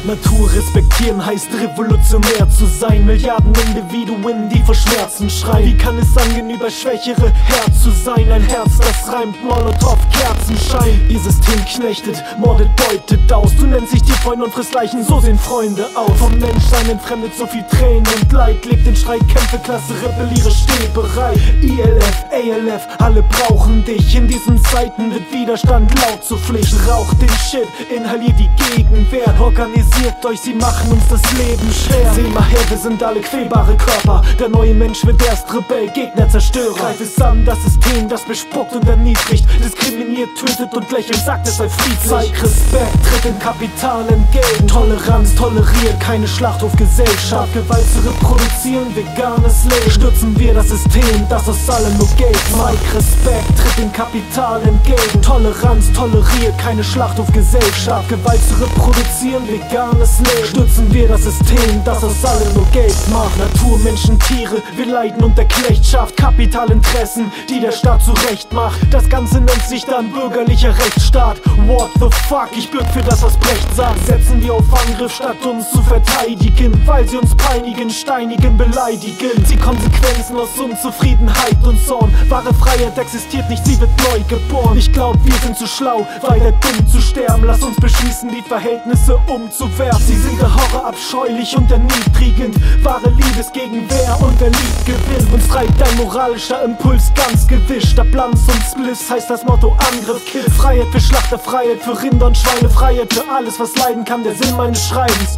Natur respektieren heißt revolutionär zu sein. Milliarden Individuen, die vor Schmerzen schreien. Wie kann es angehen, über schwächere Herz zu sein? Ein Herz, das reimt Molotow, Kerzenschein. Ihr System knechtet, mordet, beutet aus. Du nennst dich die Freunde und frisst Leichen, so sehen Freunde auf. Vom Menschsein entfremdet so viel Tränen und Leid. Lebt den Streit, kämpfe, Klasse, rebelliere, steh bereit. ILF, ALF, alle brauchen dich. In diesen Zeiten wird Widerstand laut zur Pflicht. Raucht den Shit, inhaliert die Gegenwehr. Organisiert euch, sie machen uns das Leben schwer. Seh mal her, wir sind alle quälbare Körper. Der neue Mensch wird erst Rebell, Gegner, Zerstörer. Greif es an, das System, das bespuckt und erniedrigt, diskriminiert, tötet und lächelt, sagt es sei friedlich. Zeig Respekt, tritt dem Kapital entgegen. Toleranz, toleriert keine Schlachthofgesellschaft. Gewalt zu reproduzieren, veganes Leben. Stürzen wir das System, das aus allem nur Geld macht. Zeig Respekt, tritt dem Kapital entgegen. Toleranz, toleriert keine Schlachthofgesellschaft. Gewalt zu reproduzieren, veganes Leben. Stürzen wir das System, das aus allem nur Geld macht. Natur, Menschen, Tiere, wir leiden unter Knechtschaft. Kapitalinteressen, die der Staat zurecht macht. Das Ganze nennt sich dann bürgerlicher Rechtsstaat. What the fuck, ich bürg für das, was Brecht sagt. Setzen wir auf Angriff, statt uns zu verteidigen, weil sie uns peinigen, steinigen, beleidigen. Sie Konsequenzen aus Unzufriedenheit und Zorn. Wahre Freiheit existiert nicht, sie wird neu geboren. Ich glaub, wir sind zu schlau, weiter dumm zu sterben. Lass uns beschließen, die Verhältnisse umzuwerfen. Sie sind der Horror, abscheulich und erniedrigend. Wahre Liebesgegenwehr und wer liebt gewinnt. Uns treibt ein moralischer Impuls ganz gewiss. Statt Glanz und Bliss heißt das Motto Angriff, Kill. Freiheit für Schlachter, Freiheit für Rinder und Schweine, Freiheit für alles, was leiden kann, der Sinn meines Schreibens.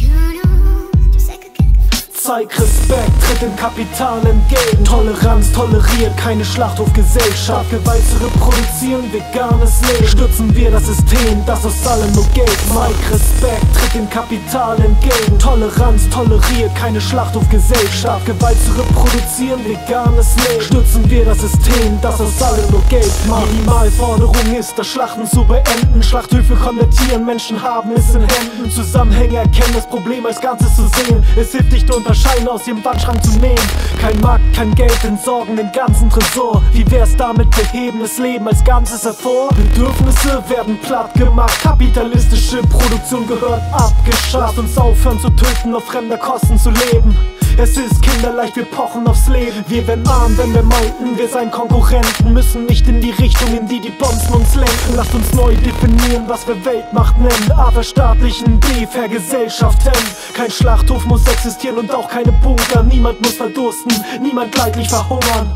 Zeig Respekt, tritt dem Kapital entgegen. Toleranz, toleriert keine Schlachthofgesellschaft. Gewalt zu reproduzieren, veganes Leben. Stürzen wir das System, das aus allem nur Geld macht. Zeig Respekt, tritt dem Kapital entgegen. Toleranz, toleriert keine Schlachthofgesellschaft. Gewalt zu reproduzieren, veganes Leben. Stürzen wir das System, das aus allem nur Geld macht. Minimalforderung ist, das Schlachten zu beenden. Schlachthöfe konvertieren, Menschen haben es in Händen. Zusammenhänge erkennen, das Problem als Ganzes zu sehen. Es hilft nicht unter Scheine aus ihrem Wandschrank zu nehmen. Kein Markt, kein Geld, entsorgen den ganzen Tresor. Wie wär's damit, wir heben das Leben als Ganzes hervor? Bedürfnisse werden platt gemacht, kapitalistische Produktion gehört abgeschafft. Uns aufhören zu töten, auf fremder Kosten zu leben. Es ist kinderleicht, wir pochen aufs Leben. Wir werden arm, wenn wir meinten, wir seien Konkurrenten. Müssen nicht in die Richtung, in die die Bonzen uns lenken. Lasst uns neu definieren, was wir Weltmacht nennen. A verstaatlichen, B vergesellschaften. Kein Schlachthof muss existieren und auch keine Bunker. Niemand muss verdursten, niemand leidlich verhungern.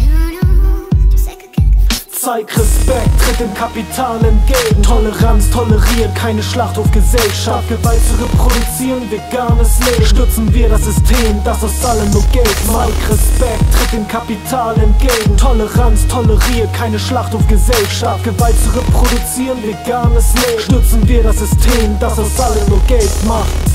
Zeig Respekt, tritt dem Kapital entgegen. Toleranz, toleriert keine Schlachthofgesellschaft. Gewalt zu reproduzieren, veganes Leben. Stürzen wir das System, das aus allem nur Geld macht. Zeig Respekt, tritt dem Kapital entgegen. Toleranz, toleriert keine Schlachthofgesellschaft. Gewalt zu reproduzieren, veganes Leben. Stürzen wir das System, das aus allem nur Geld macht.